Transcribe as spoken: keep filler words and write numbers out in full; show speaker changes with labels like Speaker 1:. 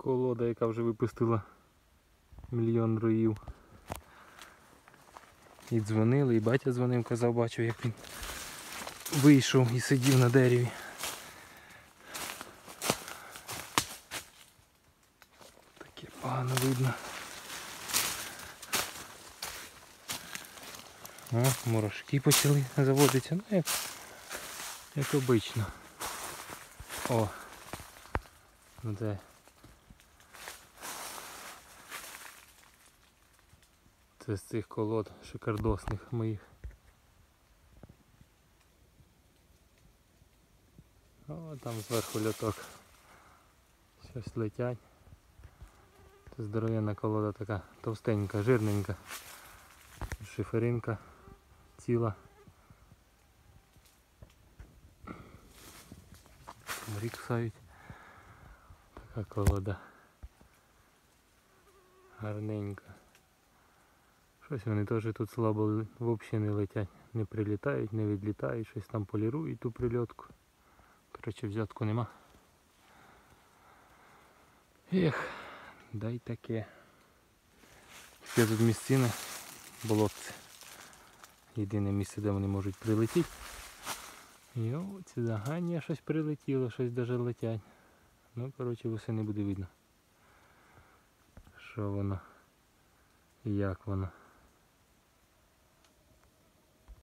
Speaker 1: колода, яка вже випустила мільйон роїв. І дзвонили, і батя дзвонив, казав, бачив, як він вийшов і сидів на дереві. Таке погано видно. О, мурашки почали заводитися, ну як, як обично. О, ну це. Це з цих колод шикардосних моїх. О, там зверху льоток. Щось летять. Це здоровенна колода така, товстенька, жирненька. Шиферинка ціла. Мрік сають. Така колода. Гарненька. Щось вони теж тут слабо взагалі не летять. Не прилітають, не відлітають, щось там полірують ту прильотку. Коротше, взятку нема. Ех, дай таке. Ще тут місцина, болотце. Єдине місце, де вони можуть прилетіти. І от сюди, а ні, щось прилетіло, щось навіть летять. Ну, коротше, восени буде видно, що воно і як воно.